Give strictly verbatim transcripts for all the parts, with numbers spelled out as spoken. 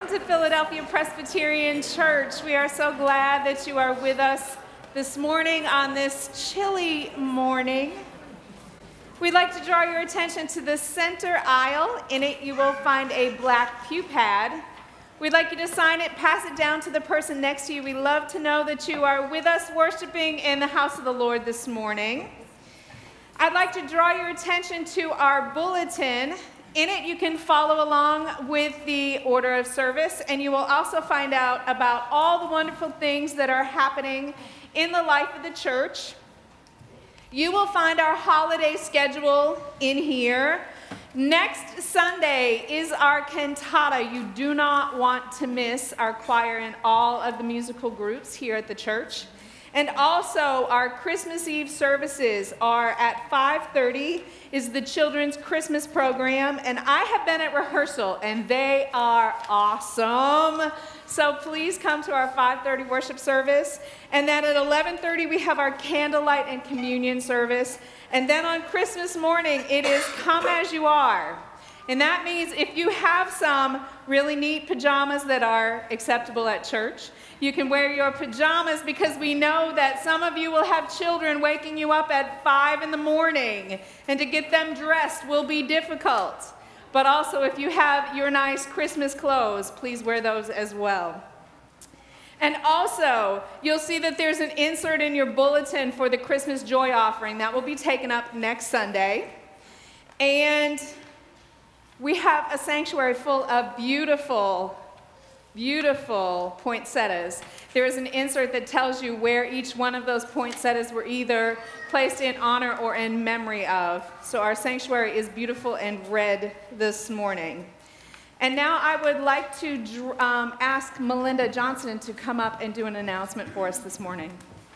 To Philadelphia Presbyterian Church. We are so glad that you are with us this morning on this chilly morning. We'd like to draw your attention to the center aisle. In it you will find a black pew pad. We'd like you to sign it, pass it down to the person next to you. We love to know that you are with us worshiping in the house of the Lord this morning. I'd like to draw your attention to our bulletin. In it, you can follow along with the order of service, and you will also find out about all the wonderful things that are happening in the life of the church. You will find our holiday schedule in here. Next Sunday is our cantata. You do not want to miss our choir and all of the musical groups here at the church. And also, our Christmas Eve services are at five thirty is the children's Christmas program, and I have been at rehearsal, and they are awesome. So please come to our five thirty worship service. And then at eleven thirty, we have our candlelight and communion service. And then on Christmas morning, it is Come As You Are. And that means if you have some really neat pajamas that are acceptable at church, you can wear your pajamas, because we know that some of you will have children waking you up at five in the morning, and to get them dressed will be difficult. But also, if you have your nice Christmas clothes, please wear those as well. And also, you'll see that there's an insert in your bulletin for the Christmas Joy Offering. That will be taken up next Sunday. And we have a sanctuary full of beautiful, beautiful poinsettias. There is an insert that tells you where each one of those poinsettias were either placed in honor or in memory of. So our sanctuary is beautiful and red this morning. And now I would like to um, ask Melinda Johnson to come up and do an announcement for us this morning.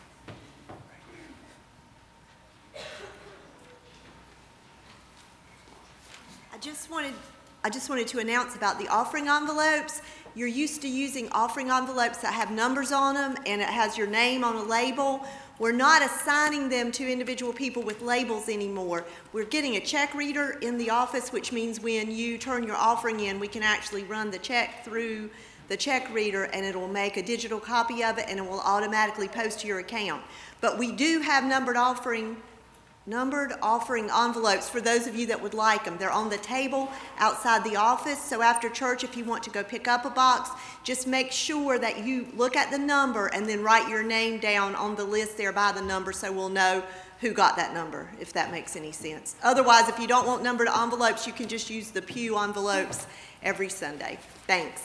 I just wanted, I just wanted to announce about the offering envelopes. You're used to using offering envelopes that have numbers on them and it has your name on a label. We're not assigning them to individual people with labels anymore. We're getting a check reader in the office, which means when you turn your offering in, we can actually run the check through the check reader, and it will make a digital copy of it, and it will automatically post to your account. But we do have numbered offering numbered offering envelopes for those of you that would like them. They're on the table outside the office, so after church, if you want to go pick up a box, just make sure that you look at the number and then write your name down on the list there by the number, so we'll know who got that number, if that makes any sense. Otherwise, if you don't want numbered envelopes, you can just use the pew envelopes every Sunday. Thanks.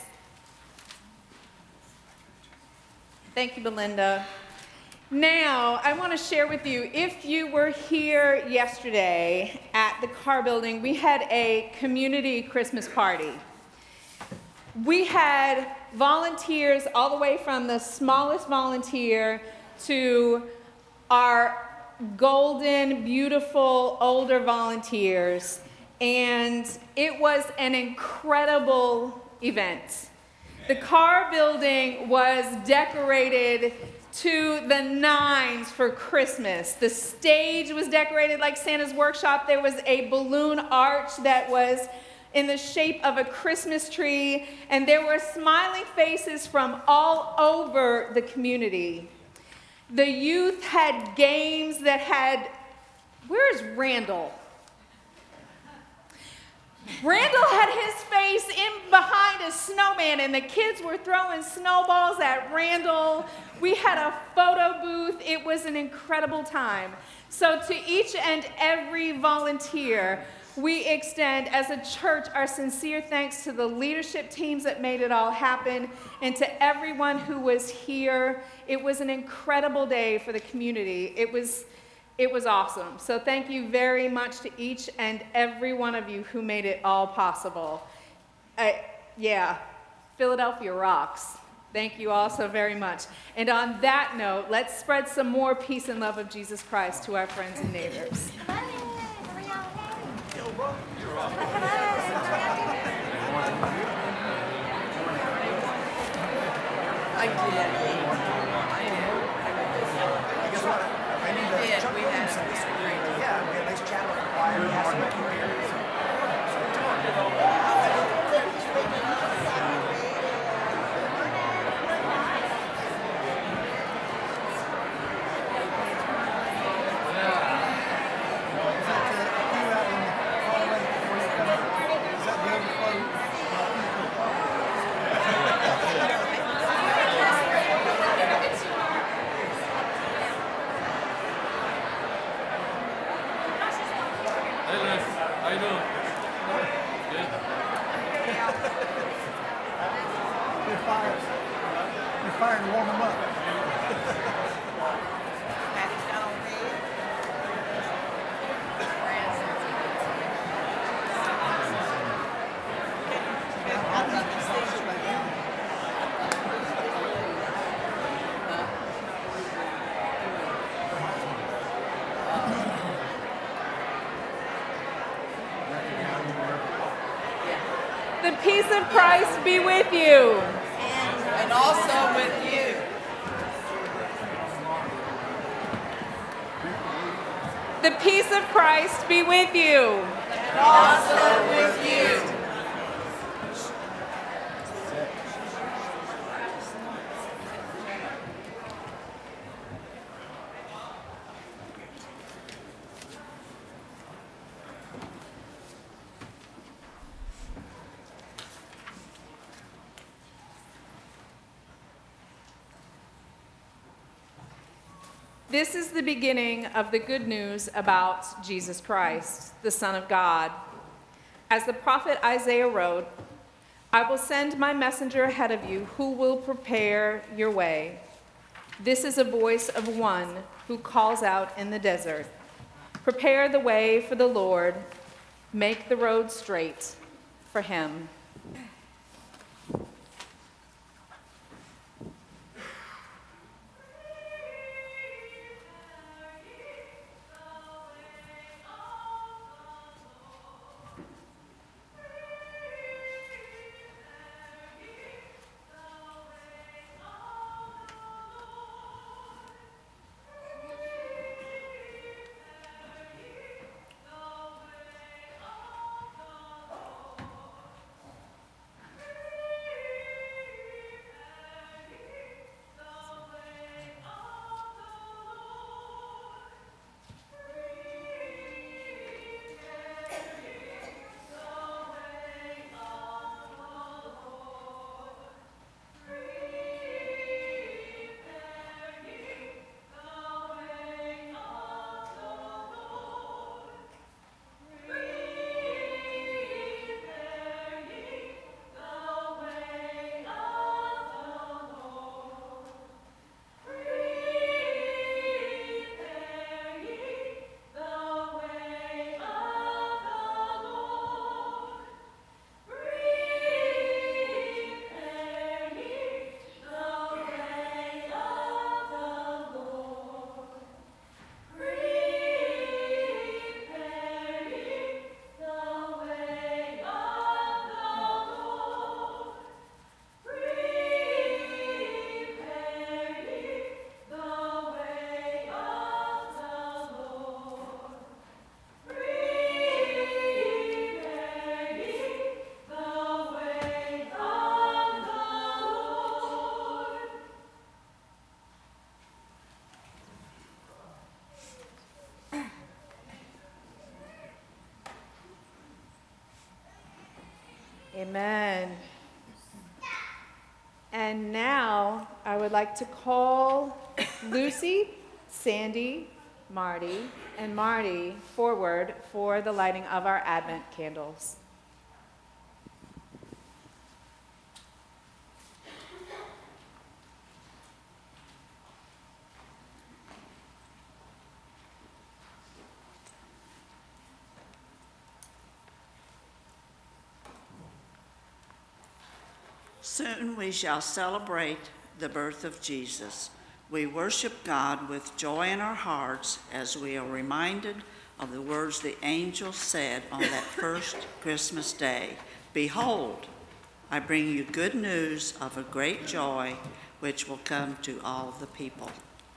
Thank you, Belinda. Now, I want to share with you, if you were here yesterday at the Carr Building, we had a community Christmas party. We had volunteers all the way from the smallest volunteer to our golden, beautiful, older volunteers, and it was an incredible event. The Carr Building was decorated to the nines for Christmas. The stage was decorated like Santa's workshop. There was a balloon arch that was in the shape of a Christmas tree, and there were smiling faces from all over the community. The youth had games that had, where's Randall? Randall had his face in behind a snowman, and the kids were throwing snowballs at Randall. We had a photo booth. It was an incredible time. So to each and every volunteer, we extend as a church our sincere thanks to the leadership teams that made it all happen, and to everyone who was here. It was an incredible day for the community. It was It was awesome. So thank you very much to each and every one of you who made it all possible. Uh, yeah, Philadelphia rocks. Thank you all so very much. And on that note, let's spread some more peace and love of Jesus Christ to our friends and neighbors. I did. fire. Be fire to warm them up. Patty's got on red. I thought these things were The peace of Christ be with you. and also with you. The peace of Christ be with you. And also with you. This is the beginning of the good news about Jesus Christ, the Son of God. As the prophet Isaiah wrote, I will send my messenger ahead of you who will prepare your way. This is a voice of one who calls out in the desert, prepare the way for the Lord, make the road straight for him. Amen. And now I would like to call Lucy, Sandy, Marty, and Marty forward for the lighting of our Advent candles. Soon we shall celebrate the birth of Jesus. We worship God with joy in our hearts as we are reminded of the words the angel said on that first Christmas day. Behold, I bring you good news of a great joy which will come to all the people.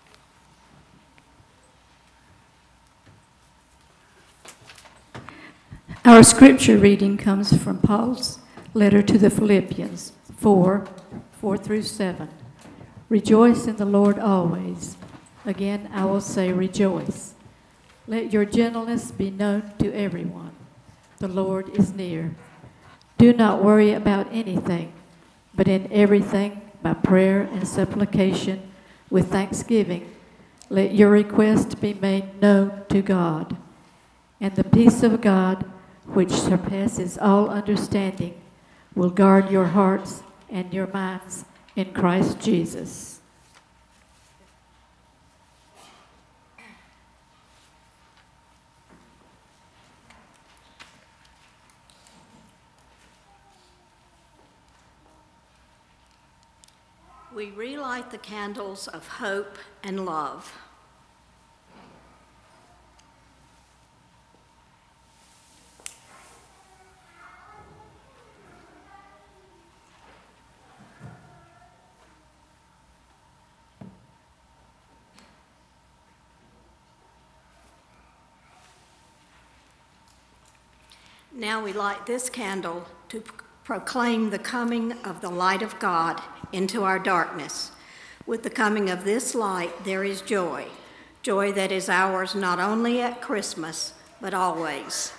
Our scripture reading comes from Paul's letter to the Philippians, four, four through seven. Rejoice in the Lord always. Again, I will say rejoice. Let your gentleness be known to everyone. The Lord is near. Do not worry about anything, but in everything, by prayer and supplication, with thanksgiving, let your request be made known to God. And the peace of God, which surpasses all understanding, will guard your hearts and your minds in Christ Jesus. We relight the candles of hope and love. Now we light this candle to proclaim the coming of the light of God into our darkness. With the coming of this light, there is joy, joy that is ours not only at Christmas, but always.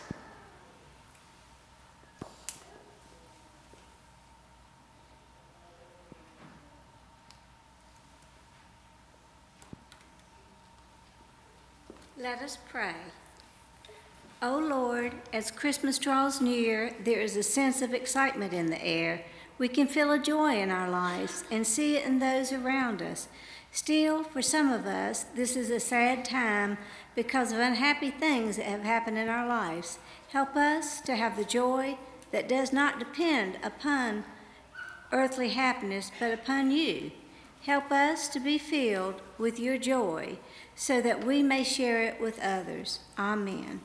Let us pray. O Lord, as Christmas draws near, there is a sense of excitement in the air. We can feel a joy in our lives and see it in those around us. Still, for some of us, this is a sad time because of unhappy things that have happened in our lives. Help us to have the joy that does not depend upon earthly happiness, but upon you. Help us to be filled with your joy so that we may share it with others. Amen.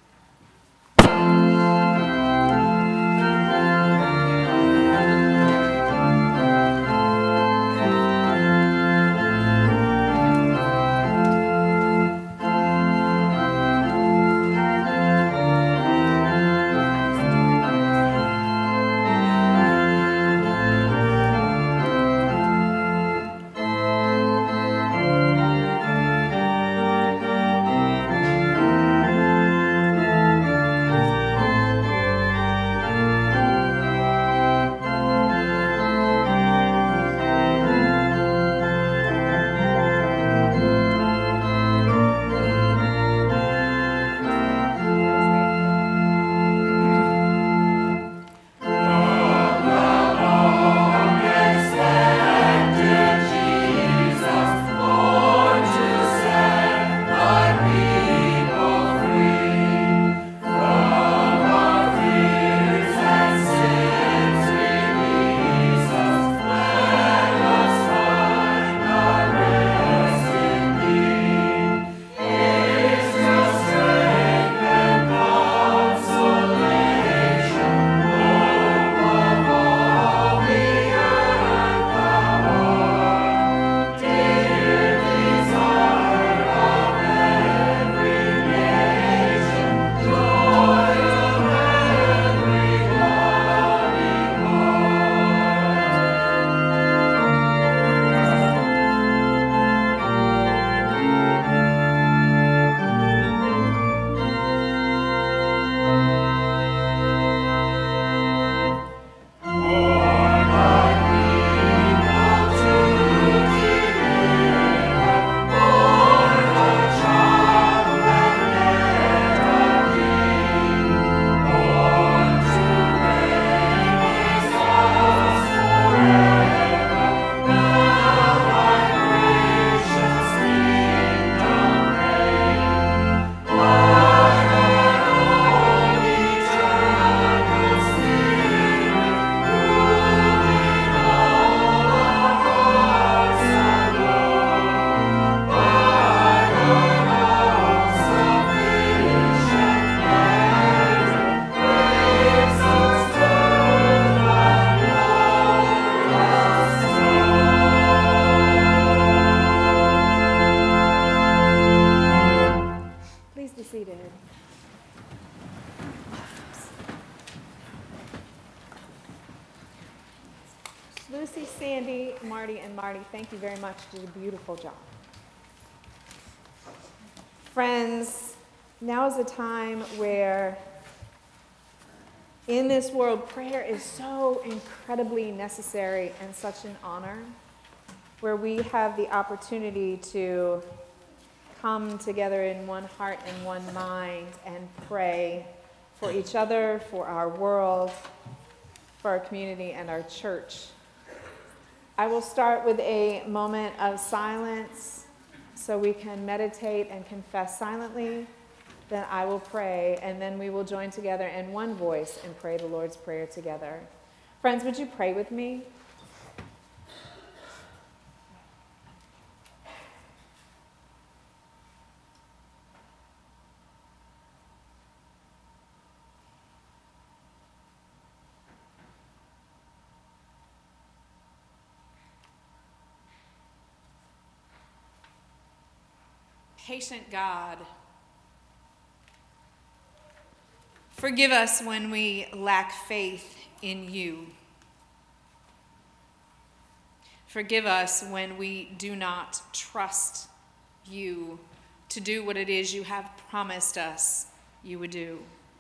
Lucy, Sandy, Marty, and Marty, thank you very much. You did a beautiful job. Friends, now is a time where in this world, prayer is so incredibly necessary and such an honor, where we have the opportunity to come together in one heart and one mind and pray for each other, for our world, for our community and our church. I will start with a moment of silence so we can meditate and confess silently. Then I will pray, and then we will join together in one voice and pray the Lord's Prayer together. Friends, would you pray with me? Patient God, forgive us when we lack faith in you. Forgive us when we do not trust you to do what it is you have promised us you would do.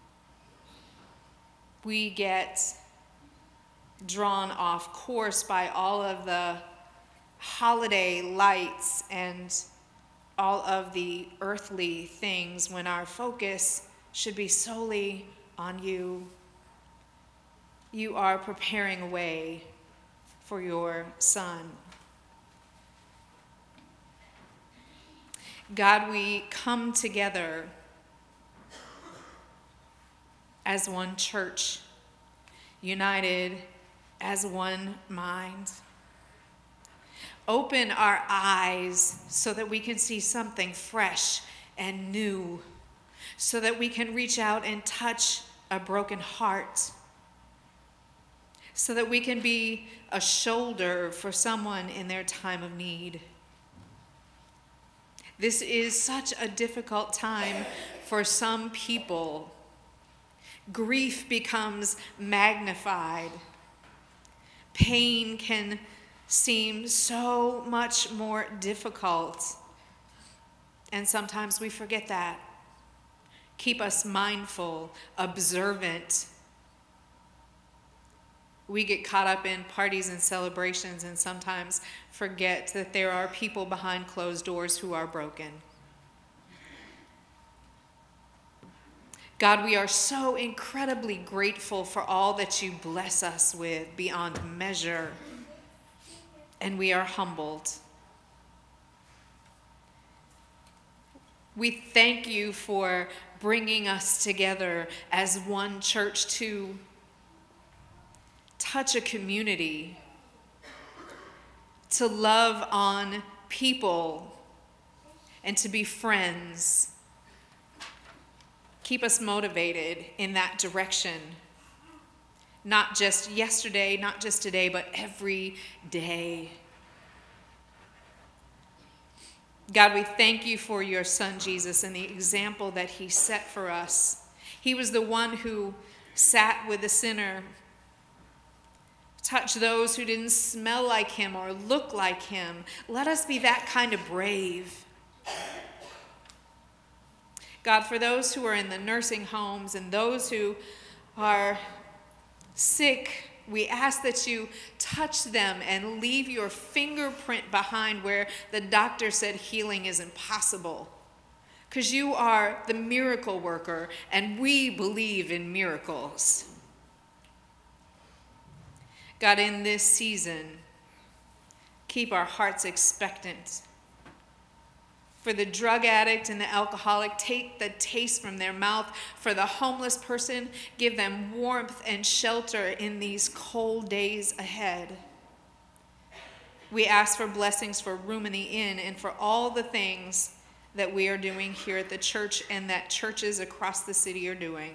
We get drawn off course by all of the holiday lights and all of the earthly things when our focus should be solely on you. You are preparing a way for your Son. God, we come together as one church, united as one mind. Open our eyes so that we can see something fresh and new, so that we can reach out and touch a broken heart, so that we can be a shoulder for someone in their time of need. This is such a difficult time for some people. Grief becomes magnified. Pain can seem so much more difficult, and sometimes we forget that. Keep us mindful, observant. We get caught up in parties and celebrations and sometimes forget that there are people behind closed doors who are broken. God, we are so incredibly grateful for all that you bless us with beyond measure. And we are humbled. We thank you for bringing us together as one church to touch a community, to love on people, and to be friends. Keep us motivated in that direction. Not just yesterday, not just today, but every day. God, we thank you for your Son, Jesus, and the example that he set for us. He was the one who sat with the sinner, touched those who didn't smell like him or look like him. Let us be that kind of brave. God, for those who are in the nursing homes and those who are sick, we ask that you touch them and leave your fingerprint behind where the doctor said healing is impossible. Because you are the miracle worker, and we believe in miracles. God, in this season, keep our hearts expectant. For the drug addict and the alcoholic, take the taste from their mouth. For the homeless person, give them warmth and shelter in these cold days ahead. We ask for blessings for room in the inn and for all the things that we are doing here at the church and that churches across the city are doing.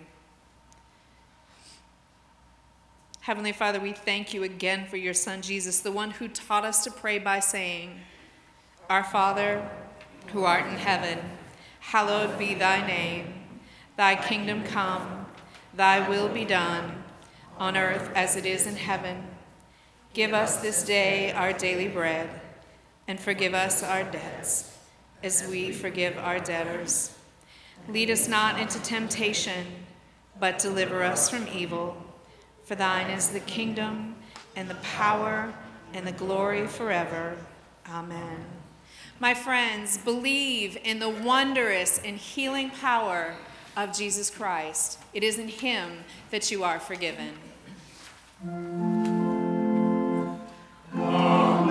Heavenly Father, we thank you again for your Son, Jesus, the one who taught us to pray by saying, Our Father, who art in heaven, hallowed be thy name. Thy kingdom come, thy will be done, on earth as it is in heaven. Give us this day our daily bread, and forgive us our debts, as we forgive our debtors. Lead us not into temptation, but deliver us from evil. For thine is the kingdom, and the power, and the glory forever. Amen. My friends, believe in the wondrous and healing power of Jesus Christ. It is in him that you are forgiven. Amen.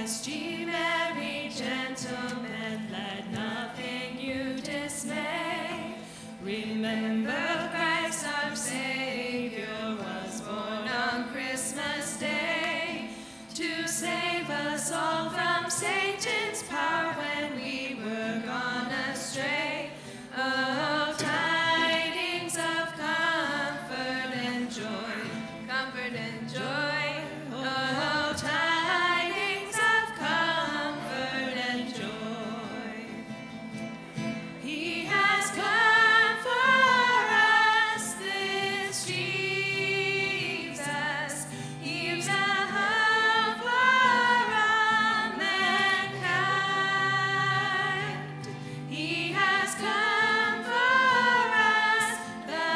Rest ye merry gentlemen, let nothing you dismay. Remember Christ our Savior was born on Christmas Day to save us all from Satan's power when we were gone astray. Oh, tidings of comfort and joy, comfort and joy. Oh, tidings of comfort and joy. He has come for us, this Jesus. He's a hope for all mankind. He has come for us, the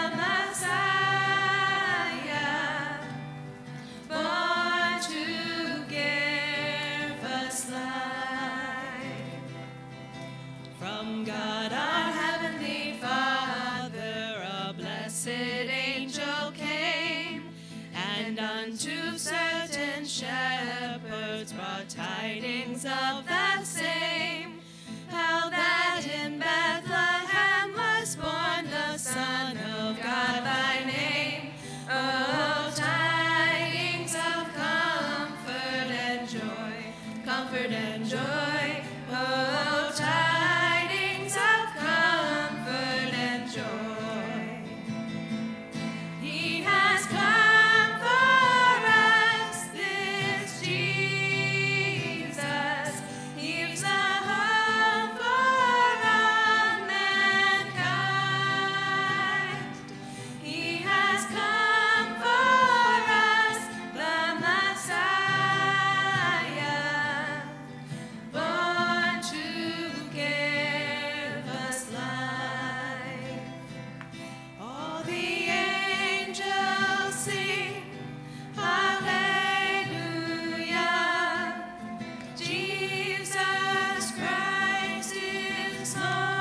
Messiah, born to give us life. From God our heavenly Father, a blessed angel came, and unto certain shepherds brought tidings of the same, how that in Bethlehem was born the Son of God by name. Oh, tidings of comfort and joy, comfort and joy. Oh, tidings of comfort and joy. He has come for us, this Jesus. He's a hope for all mankind. He has come for us, the Messiah, born to give us life. All the angels sing, hallelujah. Jesus Christ is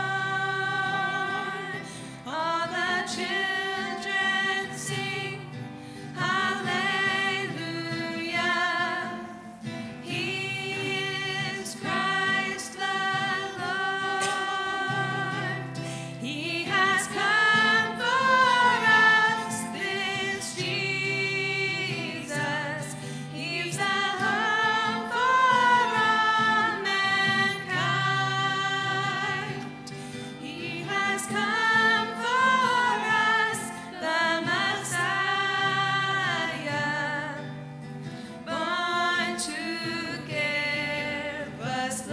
Lord. All the children sing, hallelujah. He is Christ the Lord. He has come for us, this Jesus. He's a hope for all mankind. He has come for us, the Messiah, born to give us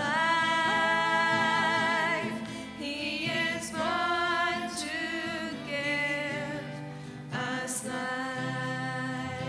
life. He is born to give us life.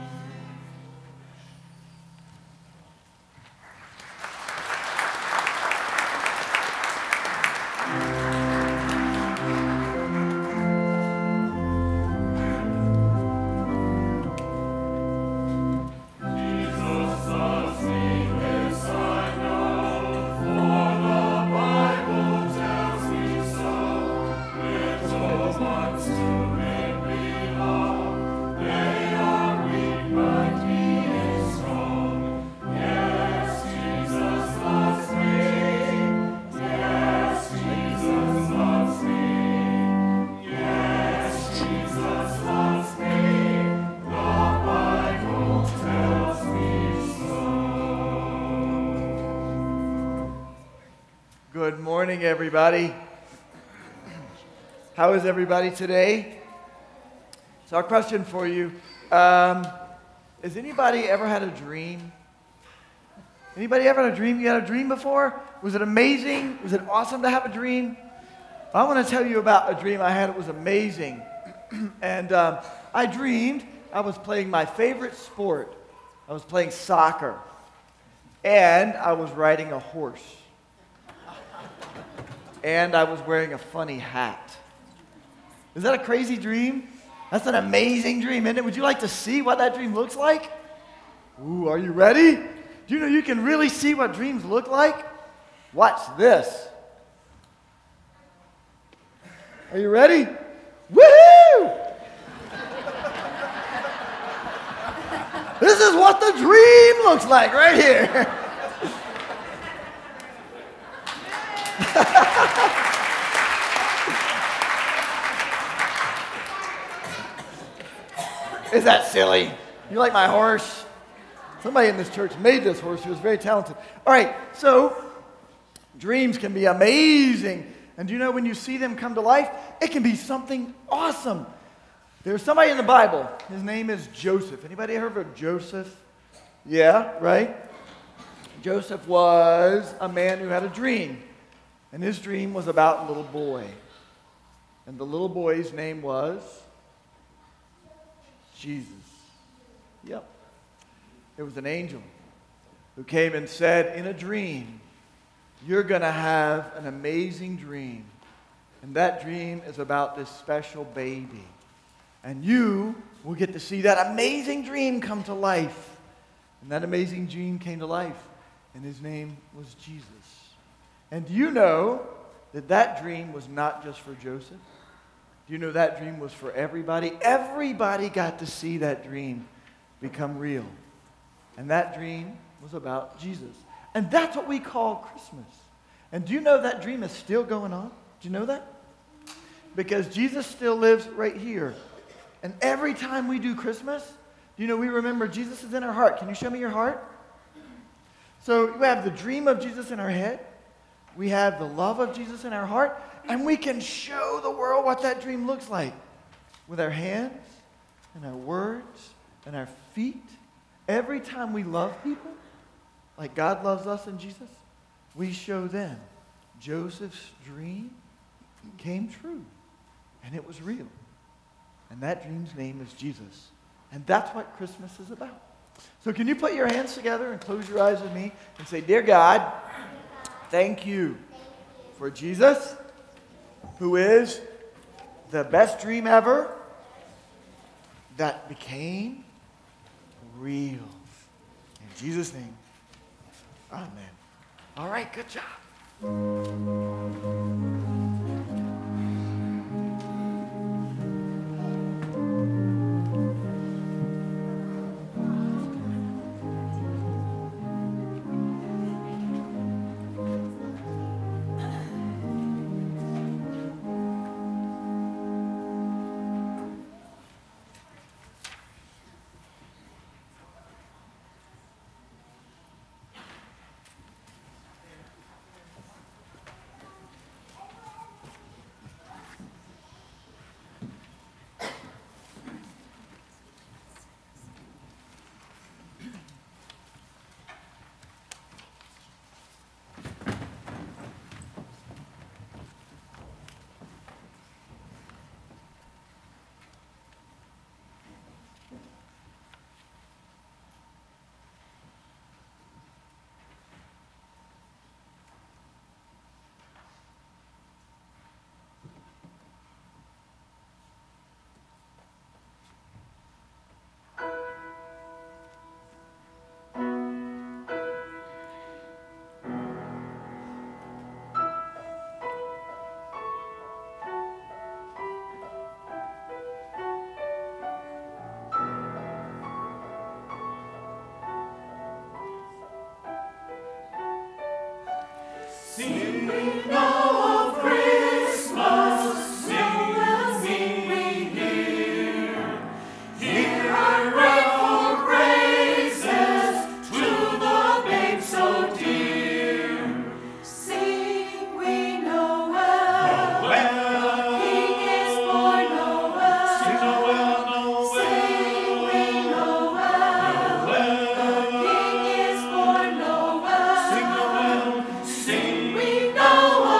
Good morning, everybody. How is everybody today? So our question for you, um, has anybody ever had a dream? Anybody ever had a dream? You had a dream before? Was it amazing? Was it awesome to have a dream? I want to tell you about a dream I had. It was amazing. and um, I dreamed I was playing my favorite sport. I was playing soccer. And I was riding a horse. And I was wearing a funny hat. Is that a crazy dream? That's an amazing dream, isn't it? Would you like to see what that dream looks like? Ooh, are you ready? Do you know you can really see what dreams look like? Watch this. Are you ready? Woohoo! This is what the dream looks like right here. Is that silly? You like my horse? Somebody in this church made this horse. He was very talented. All right, so dreams can be amazing. And do you know when you see them come to life, it can be something awesome. There's somebody in the Bible. His name is Joseph. Anybody heard of Joseph? Yeah, right? Joseph was a man who had a dream. And his dream was about a little boy. And the little boy's name was Jesus. Yep. It was an angel who came and said in a dream, you're going to have an amazing dream. And that dream is about this special baby. And you will get to see that amazing dream come to life. And that amazing dream came to life. And his name was Jesus. And do you know that that dream was not just for Joseph? Do you know that dream was for everybody? Everybody got to see that dream become real. And that dream was about Jesus. And that's what we call Christmas. And do you know that dream is still going on? Do you know that? Because Jesus still lives right here. And every time we do Christmas, do you know we remember Jesus is in our heart. Can you show me your heart? So we have the dream of Jesus in our head. We have the love of Jesus in our heart. And we can show the world what that dream looks like with our hands and our words and our feet. Every time we love people, like God loves us and Jesus, we show them Joseph's dream came true. And it was real. And that dream's name is Jesus. And that's what Christmas is about. So can you put your hands together and close your eyes with me and say, Dear God, thank you for Jesus, who is the best dream ever that became real. In Jesus' name, amen. All right, good job. Sing we Noel.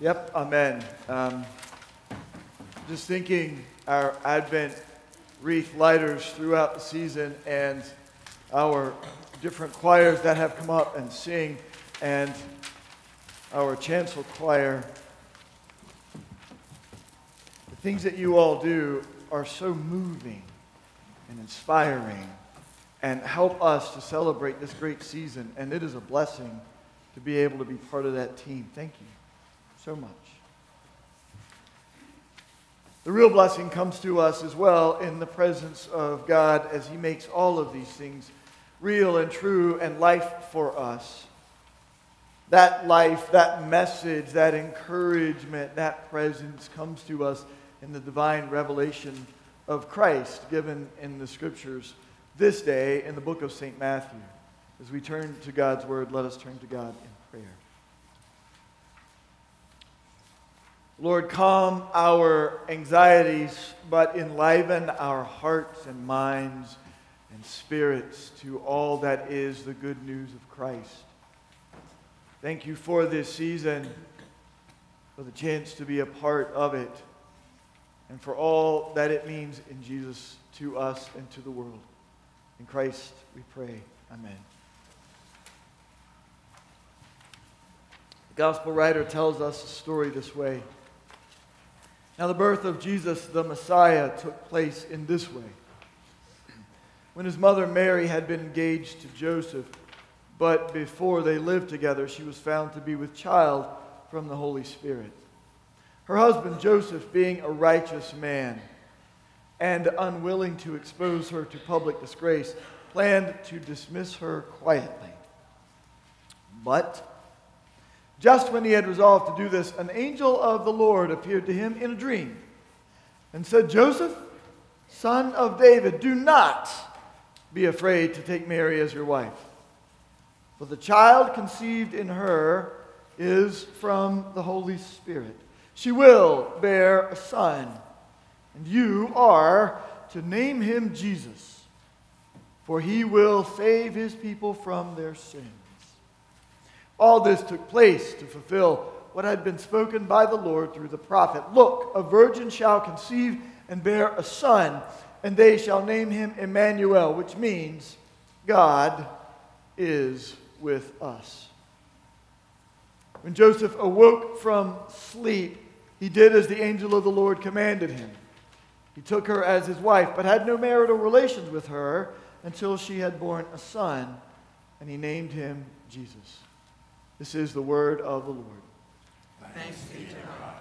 Yep, amen. Um, just thinking our Advent wreath lighters throughout the season and our different choirs that have come up and sing, and our chancel choir. The things that you all do are so moving and inspiring and help us to celebrate this great season, and it is a blessing to be able to be part of that team. Thank you so much. The real blessing comes to us as well in the presence of God as He makes all of these things real and true and life for us. That life, that message, that encouragement, that presence comes to us in the divine revelation of Christ given in the Scriptures this day in the book of Saint Matthew. As we turn to God's Word, let us turn to God in prayer. Lord, calm our anxieties, but enliven our hearts and minds and spirits to all that is the good news of Christ. Thank you for this season, for the chance to be a part of it, and for all that it means in Jesus to us and to the world. In Christ we pray. Amen. The gospel writer tells us a story this way. Now, the birth of Jesus, the Messiah, took place in this way. When his mother Mary had been engaged to Joseph, but before they lived together, she was found to be with child from the Holy Spirit. Her husband Joseph, being a righteous man and unwilling to expose her to public disgrace, planned to dismiss her quietly. But just when he had resolved to do this, an angel of the Lord appeared to him in a dream and said, "Joseph, son of David, do not be afraid to take Mary as your wife. For the child conceived in her is from the Holy Spirit. She will bear a son, and you are to name him Jesus, for he will save his people from their sins." All this took place to fulfill what had been spoken by the Lord through the prophet. "Look, a virgin shall conceive and bear a son, and they shall name him Emmanuel," which means God is with us. When Joseph awoke from sleep, he did as the angel of the Lord commanded him. He took her as his wife, but had no marital relations with her until she had borne a son, and he named him Jesus. This is the word of the Lord. Thanks be to God.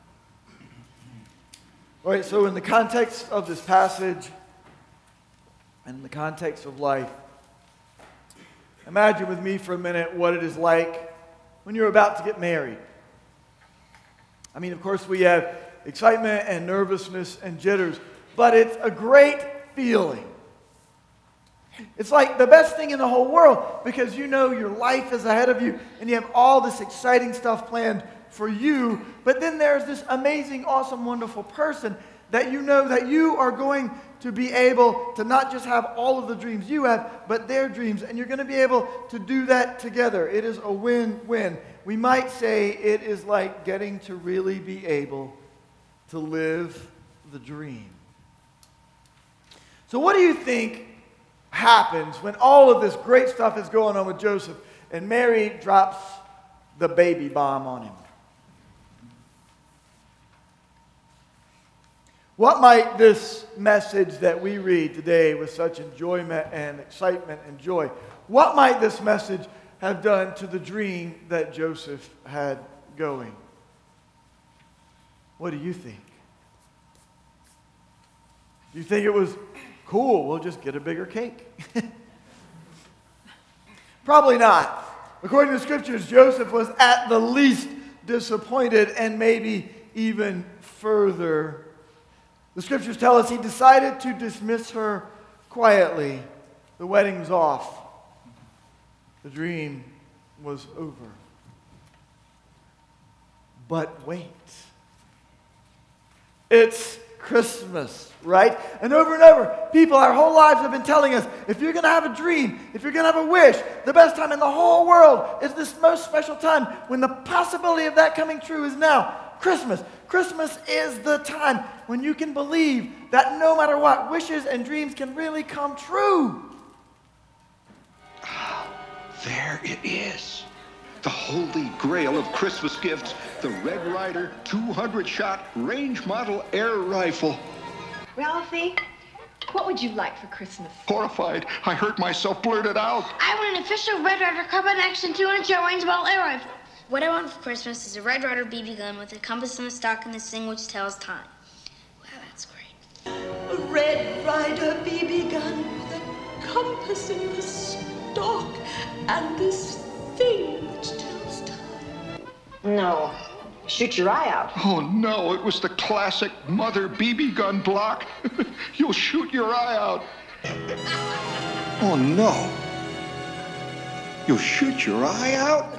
All right, so in the context of this passage and in the context of life, imagine with me for a minute what it is like when you're about to get married. I mean, of course, we have excitement and nervousness and jitters, but it's a great feeling. It's like the best thing in the whole world because you know your life is ahead of you and you have all this exciting stuff planned for you. But then there's this amazing, awesome, wonderful person that you know that you are going to be able to not just have all of the dreams you have, but their dreams. And you're going to be able to do that together. It is a win-win. We might say it is like getting to really be able to live the dream. So what do you think happens when all of this great stuff is going on with Joseph and Mary drops the baby bomb on him? What might this message that we read today with such enjoyment and excitement and joy, what might this message have done to the dream that Joseph had going? What do you think? Do you think it was cool, we'll just get a bigger cake? Probably not. According to the Scriptures, Joseph was at the least disappointed and maybe even further. The Scriptures tell us he decided to dismiss her quietly. The wedding was off. The dream was over. But wait. It's Christmas, right? And over and over, people our whole lives have been telling us, if you're going to have a dream, if you're going to have a wish, the best time in the whole world is this most special time when the possibility of that coming true is now. Christmas. Christmas is the time when you can believe that no matter what, wishes and dreams can really come true. There it is. The holy grail of Christmas gifts, the Red Ryder two hundred shot range model air rifle. Ralphie, what would you like for Christmas? Horrified, I heard myself blurt it out. I want an official Red Ryder Carbine Action two hundred shot range model air rifle. What I want for Christmas is a Red Ryder B B gun with a compass in the stock and this thing which tells time. Wow, that's great. A Red Ryder B B gun with a compass in the stock and this thing which tells time. No. Shoot your eye out. Oh no, it was the classic mother B B gun block. You'll shoot your eye out. Oh no. You'll shoot your eye out?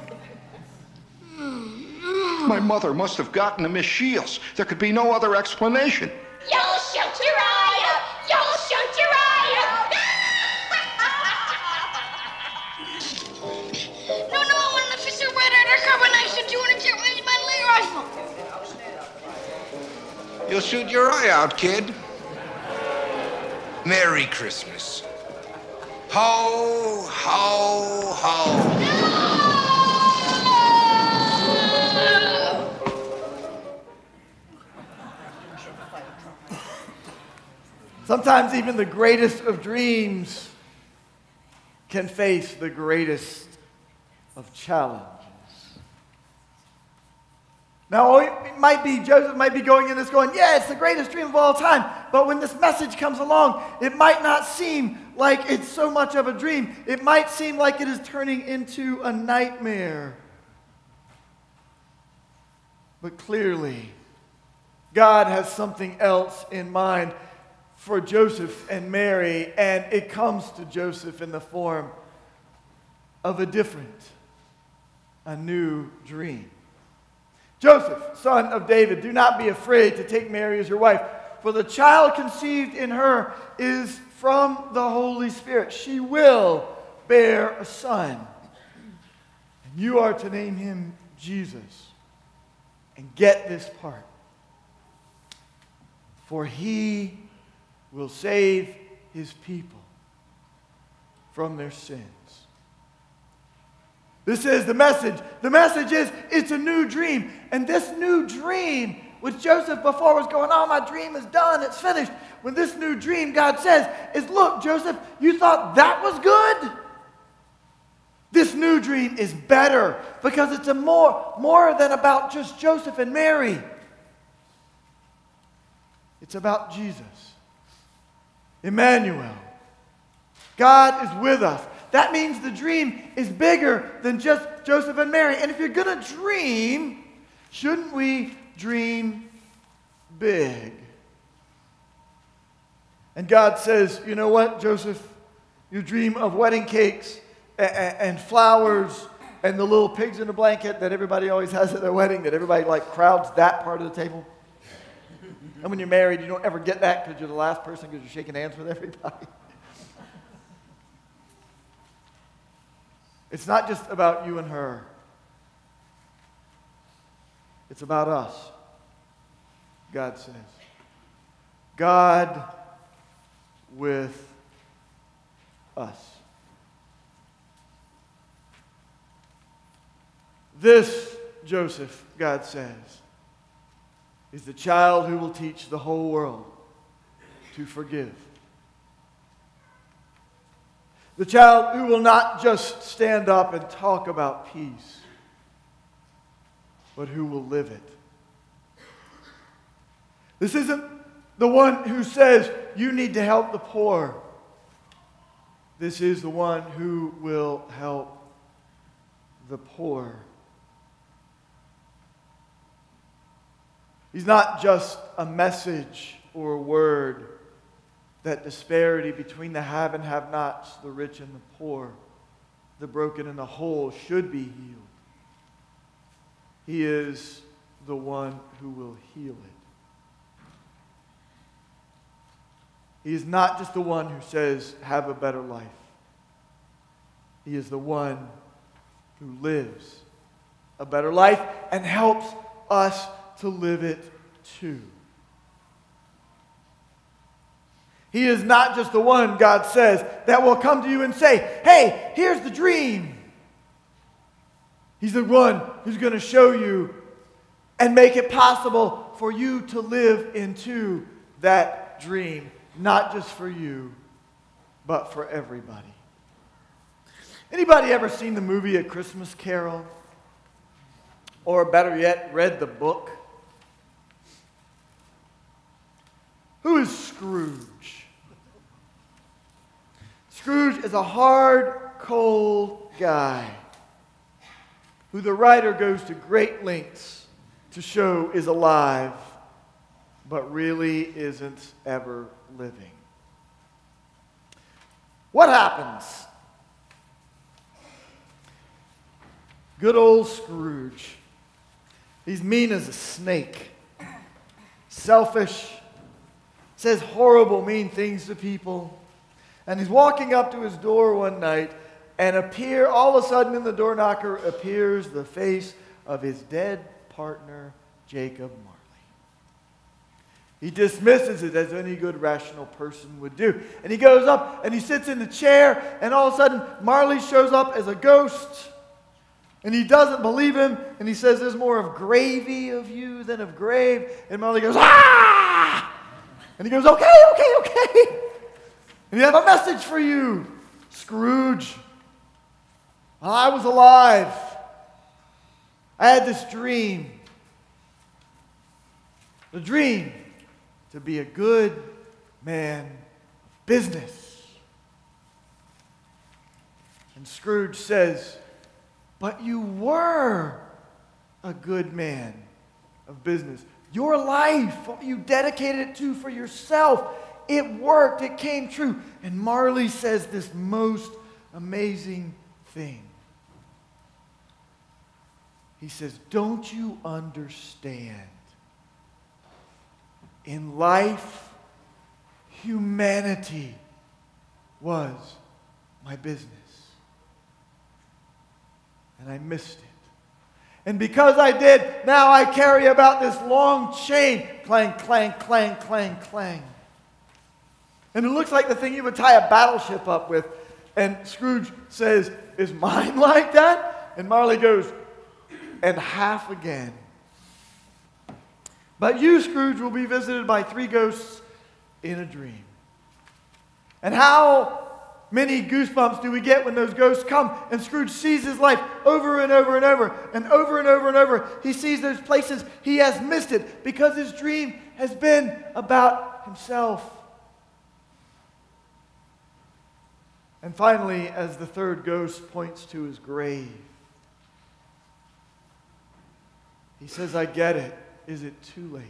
My mother must have gotten to Miss Shields. There could be no other explanation. You'll shoot your eye out! You'll shoot your eye out! No, no, I want an official Red Ryder Carbine Action two hundred shot range model air rifle. You'll shoot your eye out, kid. Merry Christmas. Ho, ho, ho. Sometimes even the greatest of dreams can face the greatest of challenges. Now, it might be, Joseph might be going in this going, yeah, it's the greatest dream of all time. But when this message comes along, it might not seem like it's so much of a dream. It might seem like it is turning into a nightmare. But clearly, God has something else in mind for Joseph and Mary, and it comes to Joseph in the form of a different, a new dream. Joseph, son of David, do not be afraid to take Mary as your wife, for the child conceived in her is from the Holy Spirit. She will bear a son, and you are to name him Jesus. And get this part, for he will save his people from their sins. This is the message. The message is it's a new dream. And this new dream, which Joseph before was going, oh, my dream is done, it's finished. When this new dream, God says, is look, Joseph, you thought that was good? This new dream is better because it's a more, more than about just Joseph and Mary. It's about Jesus. Emmanuel. God is with us. That means the dream is bigger than just Joseph and Mary. And if you're going to dream, shouldn't we dream big? And God says, you know what, Joseph? You dream of wedding cakes and, and flowers and the little pigs in a blanket that everybody always has at their wedding, that everybody like crowds that part of the table. And when you're married, you don't ever get that because you're the last person because you're shaking hands with everybody. It's not just about you and her. It's about us, God says. God with us. This, Joseph, God says, is the child who will teach the whole world to forgive. The child who will not just stand up and talk about peace, but who will live it. This isn't the one who says, you need to help the poor. This is the one who will help the poor. He's not just a message or a word that disparity between the have and have-nots, the rich and the poor, the broken and the whole should be healed. He is the one who will heal it. He is not just the one who says, have a better life. He is the one who lives a better life and helps us to live it too. He is not just the one, God says, that will come to you and say, hey, here's the dream. He's the one who's going to show you and make it possible for you to live into that dream. Not just for you, but for everybody. Anybody ever seen the movie A Christmas Carol? Or better yet, read the book? Who is Scrooge? Scrooge is a hard, cold guy who the writer goes to great lengths to show is alive, but really isn't ever living. What happens? Good old Scrooge. He's mean as a snake. Selfish. Says horrible, mean things to people. And he's walking up to his door one night, and appear all of a sudden in the door knocker appears the face of his dead partner, Jacob Marley. He dismisses it as any good rational person would do. And he goes up and he sits in the chair, and all of a sudden Marley shows up as a ghost. And he doesn't believe him, and he says, there's more of gravy of you than of grave. And Marley goes, ah! And he goes, okay, okay, okay. And he have a message for you, Scrooge. While I was alive, I had this dream. The dream to be a good man of business. And Scrooge says, but you were a good man of business. Your life, what you dedicated it to for yourself, it worked, it came true. And Marley says this most amazing thing. He says, don't you understand? In life, humanity was my business. And I missed it. And because I did, now I carry about this long chain. Clang, clang, clang, clang, clang. And it looks like the thing you would tie a battleship up with. And Scrooge says, is mine like that? And Marley goes, and half again. But you, Scrooge, will be visited by three ghosts in a dream. And how many goosebumps do we get when those ghosts come? And Scrooge sees his life over and over and over and over and over and over. He sees those places he has missed it because his dream has been about himself. And finally, as the third ghost points to his grave, he says, I get it. Is it too late?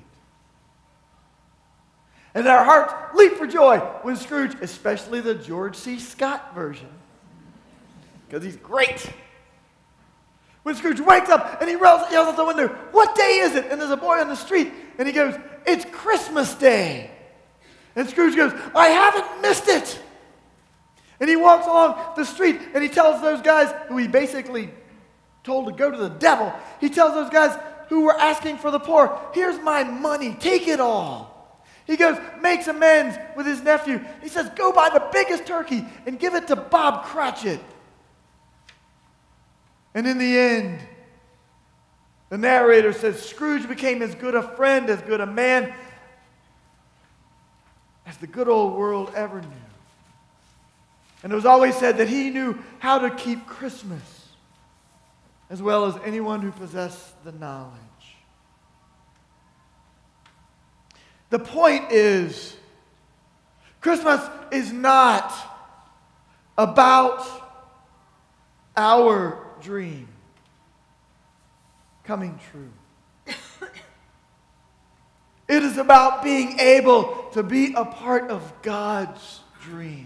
And our hearts leap for joy when Scrooge, especially the George C. Scott version, because he's great. When Scrooge wakes up and he yells, yells out the window, what day is it? And there's a boy on the street, and he goes, it's Christmas Day. And Scrooge goes, I haven't missed it. And he walks along the street, and he tells those guys who he basically told to go to the devil, he tells those guys who were asking for the poor, here's my money, take it all. He goes, makes amends with his nephew. He says, go buy the biggest turkey and give it to Bob Cratchit. And in the end, the narrator says, Scrooge became as good a friend, as good a man, as the good old world ever knew. And it was always said that he knew how to keep Christmas, as well as anyone who possessed the knowledge. The point is, Christmas is not about our dream coming true. It is about being able to be a part of God's dream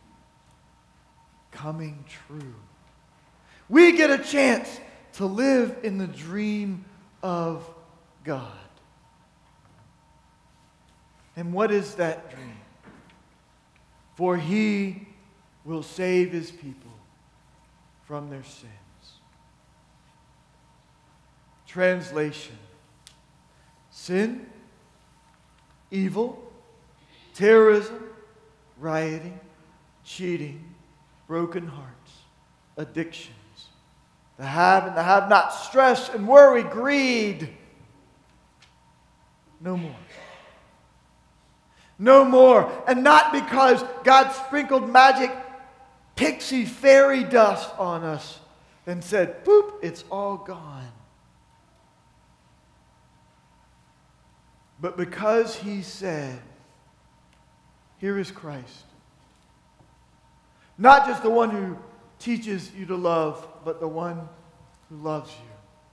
coming true. We get a chance to live in the dream of God. And what is that dream? for he will save his people from their sins. Translation: sin, evil, terrorism, rioting, cheating, broken hearts, addictions, the have and the have not, stress and worry, greed. No more. No more. And not because God sprinkled magic pixie fairy dust on us and said, boop, it's all gone. But because he said, here is Christ. Not just the one who teaches you to love, but the one who loves you.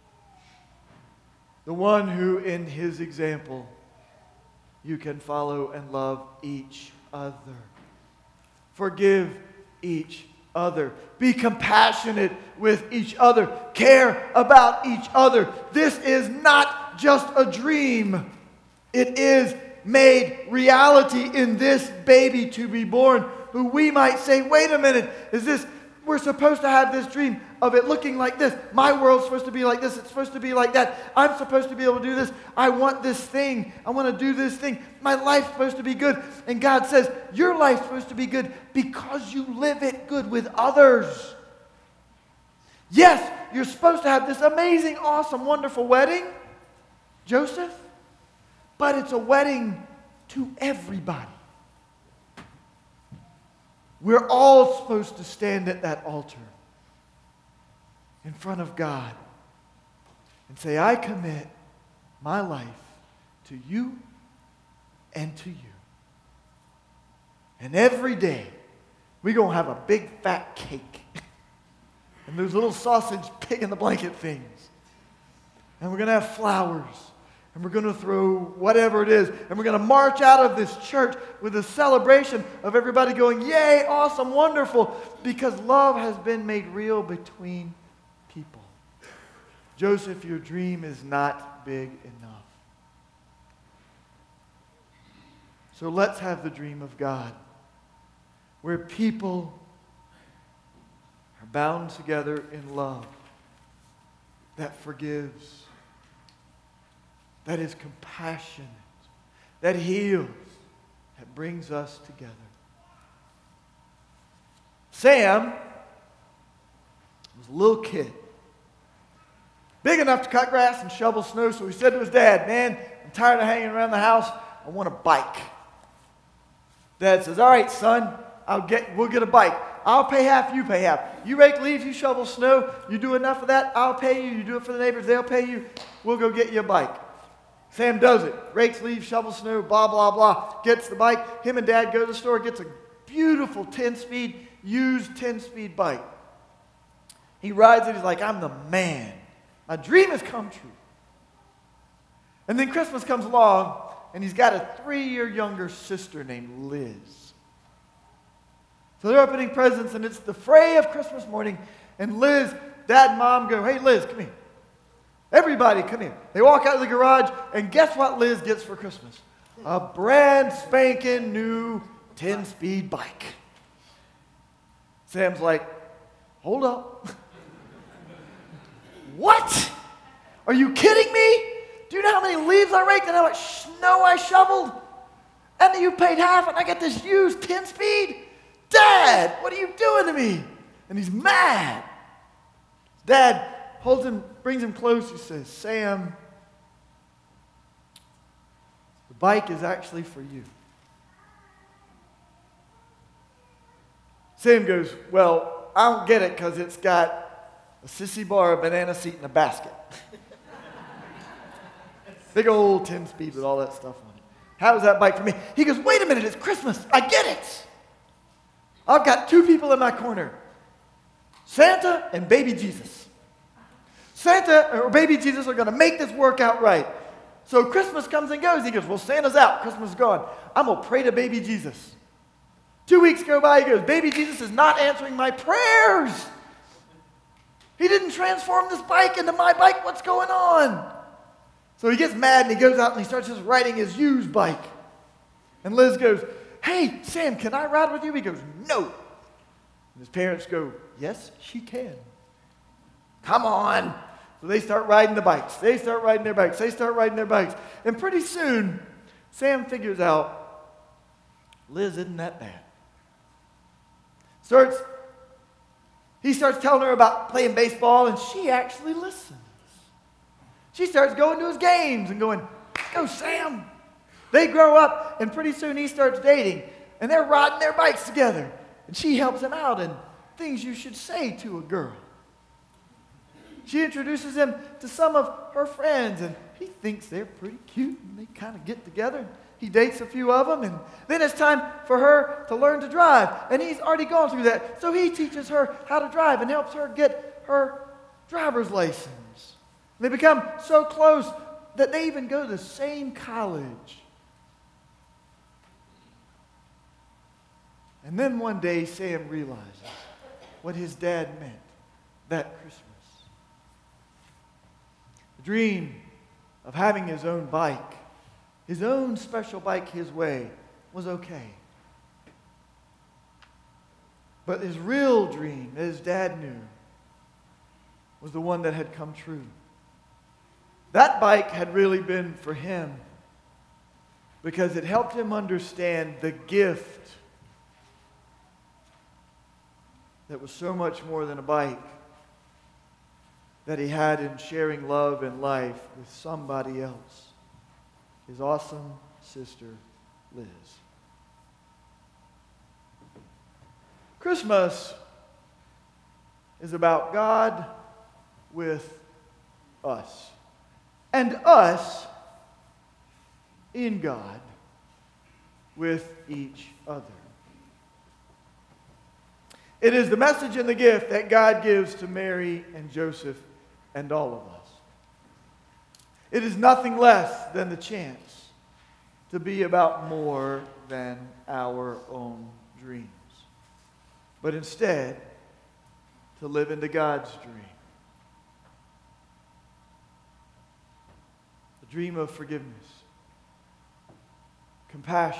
The one who, in his example, you can follow and love each other. Forgive each other. Be compassionate with each other. Care about each other. This is not just a dream. It is made reality in this baby to be born, who we might say, wait a minute, is this, we're supposed to have this dream of it looking like this. My world's supposed to be like this. It's supposed to be like that. I'm supposed to be able to do this. I want this thing. I want to do this thing. My life's supposed to be good. And God says, your life's supposed to be good because you live it good with others. Yes, you're supposed to have this amazing, awesome, wonderful wedding, Joseph, but it's a wedding to everybody. We're all supposed to stand at that altar in front of God and say, I commit my life to you and to you. And every day, we're going to have a big fat cake and those little sausage pig in the blanket things. And we're going to have flowers. And we're going to throw whatever it is. And we're going to march out of this church with a celebration of everybody going, yay, awesome, wonderful, because love has been made real between people. Joseph, your dream is not big enough. So let's have the dream of God, where people are bound together in love that forgives, that is compassionate, that heals, that brings us together. Sam was a little kid, big enough to cut grass and shovel snow, so he said to his dad, man, I'm tired of hanging around the house. I want a bike. Dad says, all right, son, I'll get, we'll get a bike. I'll pay half, you pay half. You rake leaves, you shovel snow, you do enough of that, I'll pay you. You do it for the neighbors, they'll pay you. We'll go get you a bike. Sam does it. Rakes leaves, shovels snow, blah, blah, blah. Gets the bike. Him and Dad go to the store, gets a beautiful ten-speed, used ten-speed bike. He rides it. He's like, I'm the man. My dream has come true. And then Christmas comes along, and he's got a three-year younger sister named Liz. So they're opening presents, and it's the fray of Christmas morning, and Liz, Dad and Mom go, hey, Liz, come here. Everybody, come here. They walk out of the garage, and guess what Liz gets for Christmas? A brand spanking new ten-speed bike. Sam's like, hold up. What? Are you kidding me? Do you know how many leaves I raked and how much snow I shoveled? And then you paid half and I get this used ten-speed? Dad, what are you doing to me? And he's mad. Dad holds him, brings him close. He says, Sam, the bike is actually for you. Sam goes, well, I don't get it because it's got a sissy bar, a banana seat, and a basket. Big old ten-speed with all that stuff on it. How is that bike for me? He goes, wait a minute, it's Christmas. I get it. I've got two people in my corner, Santa and baby Jesus. Santa or baby Jesus are going to make this work out right. So Christmas comes and goes. He goes, well, Santa's out. Christmas is gone. I'm going to pray to baby Jesus. Two weeks go by. He goes, baby Jesus is not answering my prayers. He didn't transform this bike into my bike. What's going on? So he gets mad and he goes out and he starts just riding his used bike. And Liz goes, hey, Sam, can I ride with you? He goes, no. And his parents go, yes, she can. Come on. So they start riding the bikes. They start riding their bikes. They start riding their bikes. And pretty soon, Sam figures out, Liz isn't that bad. Starts, he starts telling her about playing baseball, and she actually listens. She starts going to his games and going, go, Sam. They grow up, and pretty soon he starts dating, and they're riding their bikes together. And she helps him out in things you should say to a girl. She introduces him to some of her friends, and he thinks they're pretty cute, and they kind of get together. He dates a few of them, and then it's time for her to learn to drive, and he's already gone through that. So he teaches her how to drive and helps her get her driver's license. And they become so close that they even go to the same college. And then one day, Sam realizes what his dad meant that Christmas. The dream of having his own bike, his own special bike his way, was okay. But his real dream, that his dad knew, was the one that had come true. That bike had really been for him because it helped him understand the gift that was so much more than a bike that he had in sharing love and life with somebody else, his awesome sister, Liz. Christmas is about God with us, and us in God with each other. It is the message and the gift that God gives to Mary and Joseph and all of us. It is nothing less than the chance to be about more than our own dreams, but instead to live into God's dream. The dream of forgiveness, compassion,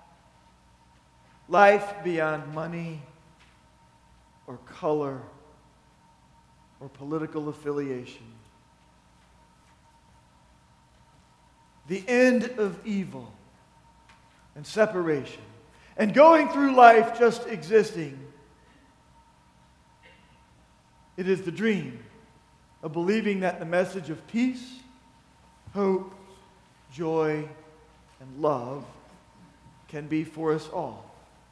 life beyond money or color or political affiliation. The end of evil and separation and going through life just existing. It is the dream of believing that the message of peace, hope, joy, and love can be for us all.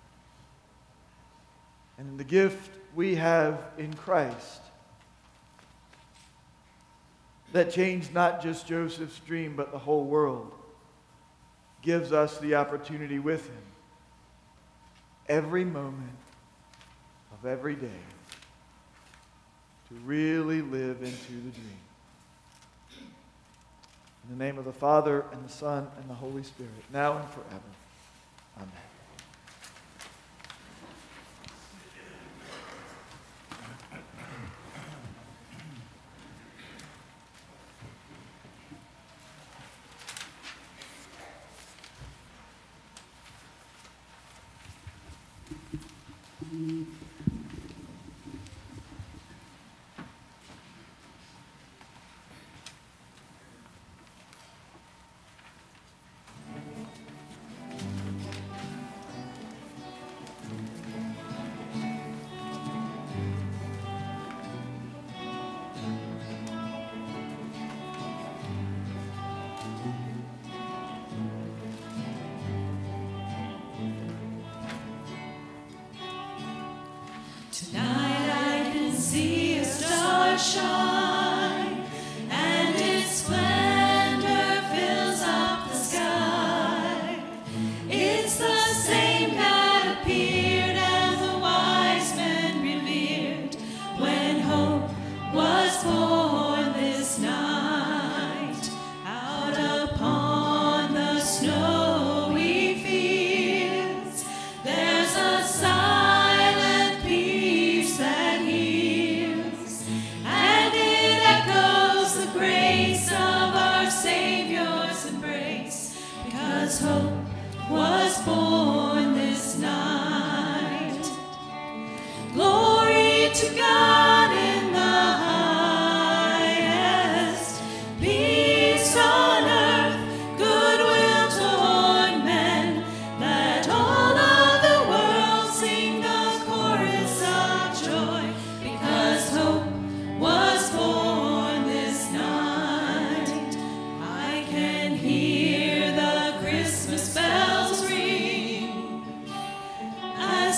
And in the gift we have in Christ that changed not just Joseph's dream, but the whole world, gives us the opportunity with him every moment of every day to really live into the dream. In the name of the Father, and the Son, and the Holy Spirit, now and forever. Amen. And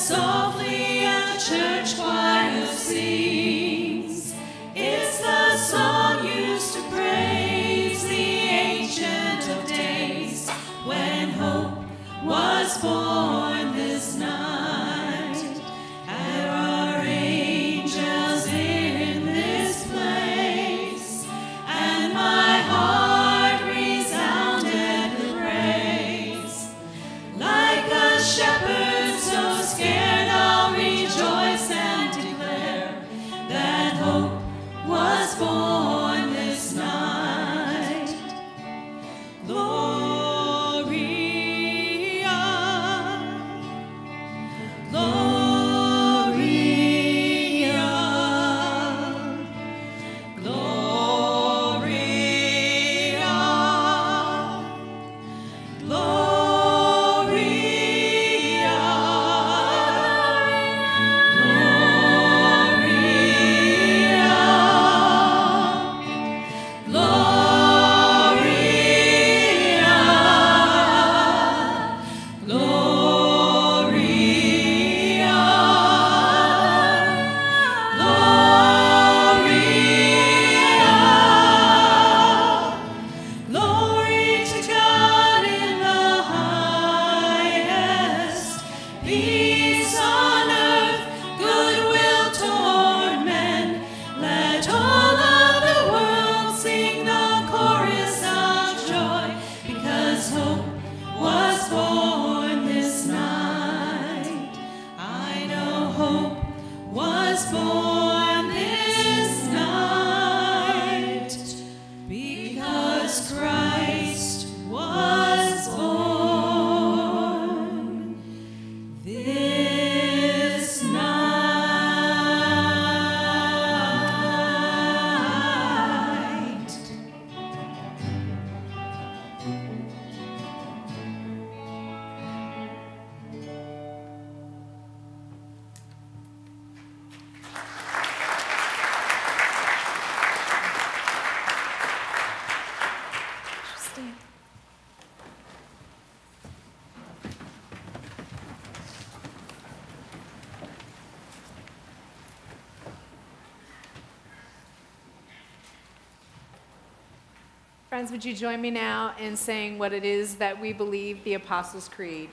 Friends, would you join me now in saying what it is that we believe, the Apostles' Creed?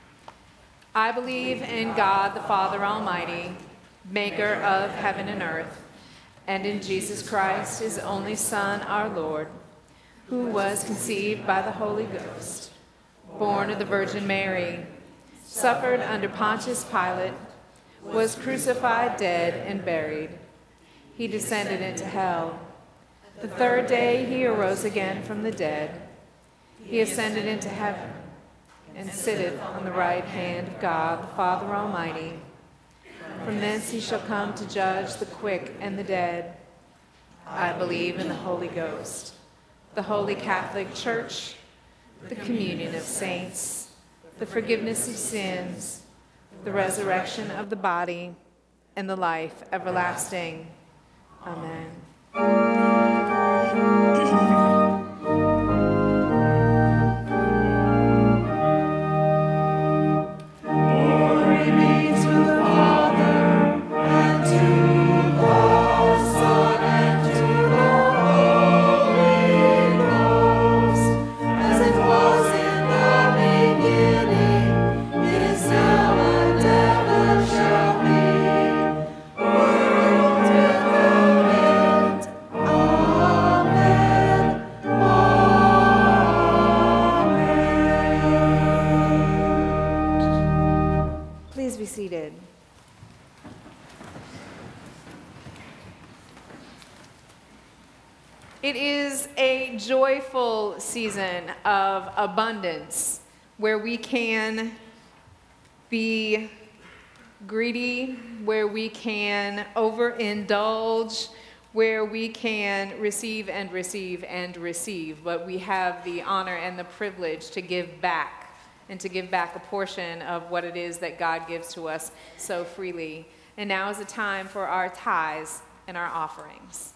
I believe in God the Father Almighty, maker of heaven and earth, and in Jesus Christ, his only Son, our Lord, who was conceived by the Holy Ghost, born of the Virgin Mary, suffered under Pontius Pilate, was crucified, dead, and buried. He descended into hell. The third day he arose again from the dead. He ascended into heaven and sitteth on the right hand of God, the Father Almighty. From thence he shall come to judge the quick and the dead. I believe in the Holy Ghost, the Holy Catholic Church, the communion of saints, the forgiveness of sins, the resurrection of the body, and the life everlasting. Amen. Seated. It is a joyful season of abundance where we can be greedy, where we can overindulge, where we can receive and receive and receive, but we have the honor and the privilege to give back and to give back a portion of what it is that God gives to us so freely. And now is the time for our tithes and our offerings.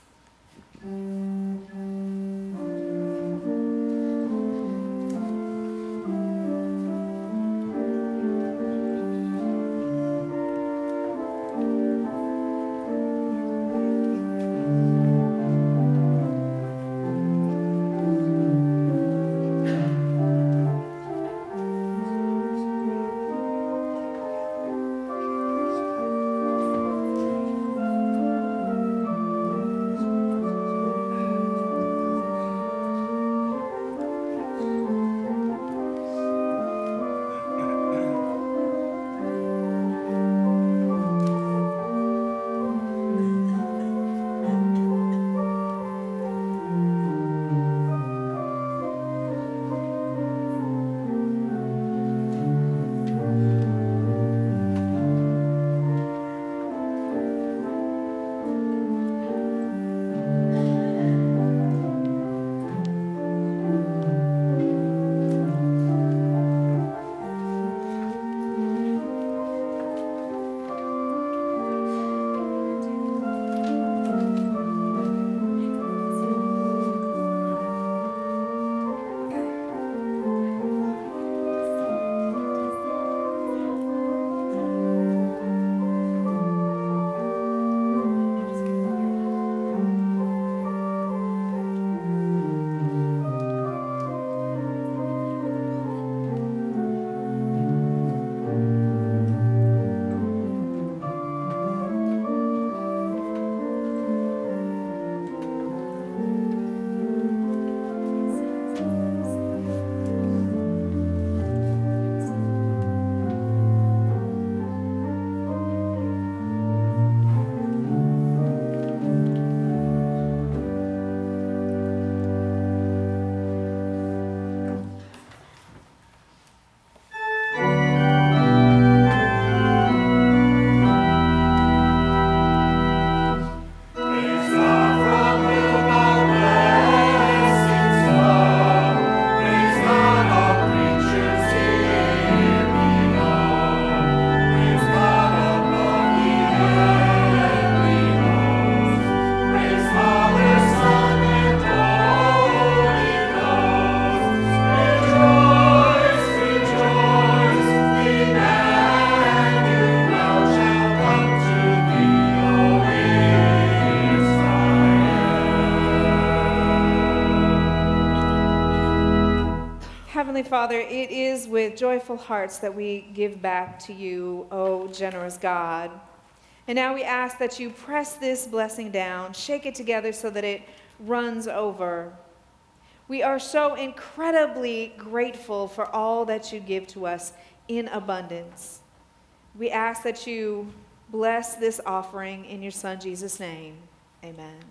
Father, it is with joyful hearts that we give back to you, O generous God. And now we ask that you press this blessing down, shake it together so that it runs over. We are so incredibly grateful for all that you give to us in abundance. We ask that you bless this offering in your Son, Jesus' name. Amen.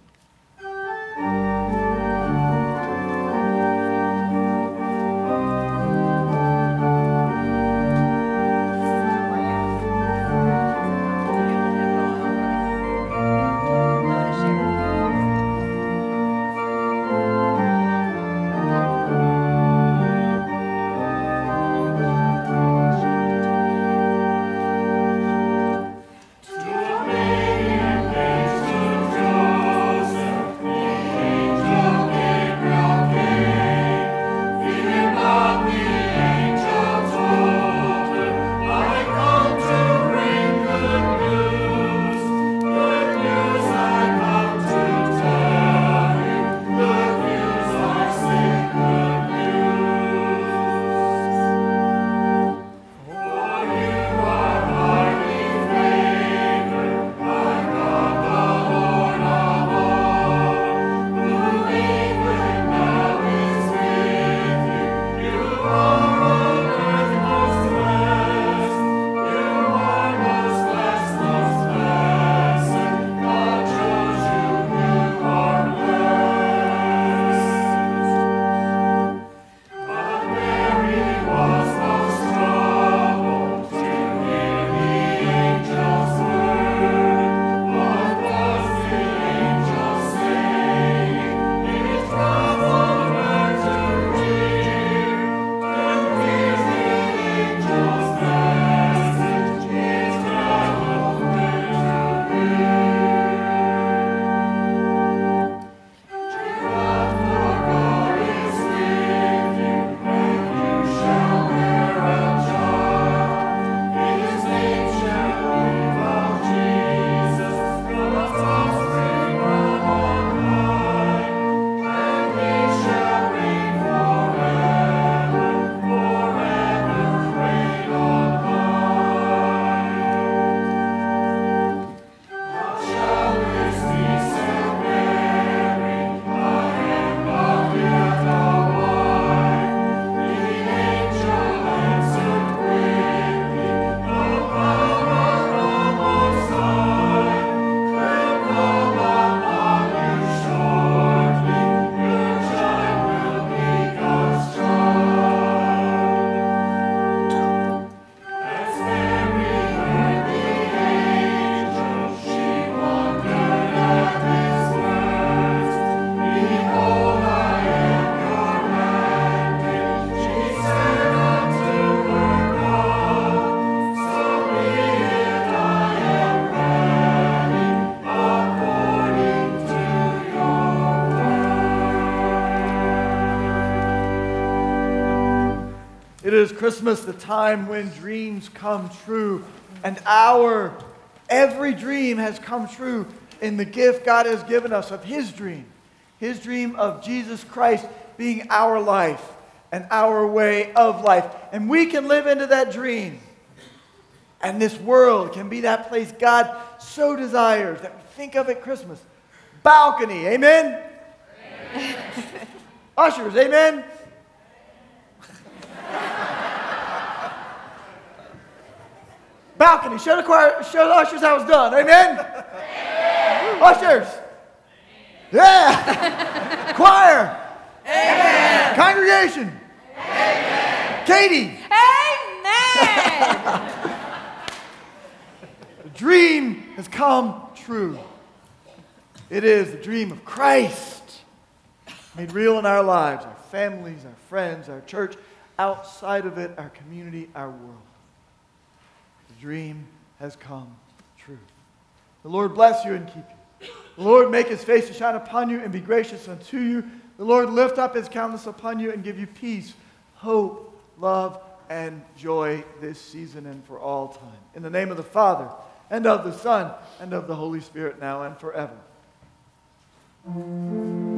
It is Christmas, the time when dreams come true. And our, every dream has come true in the gift God has given us of His dream. His dream of Jesus Christ being our life and our way of life. And we can live into that dream. And this world can be that place God so desires that we think of at Christmas. Balcony, amen? Amen. Ushers, amen? Balcony, show the choir, show the ushers how it's done, amen? Amen. Ushers. Amen. Yeah. Choir. Amen. Congregation. Amen. Katie. Amen. The dream has come true. It is the dream of Christ made real in our lives, our families, our friends, our church, outside of it, our community, our world. The dream has come true. The Lord bless you and keep you. The Lord make His face to shine upon you and be gracious unto you. The Lord lift up His countenance upon you and give you peace, hope, love, and joy this season and for all time. In the name of the Father, and of the Son, and of the Holy Spirit, now and forever.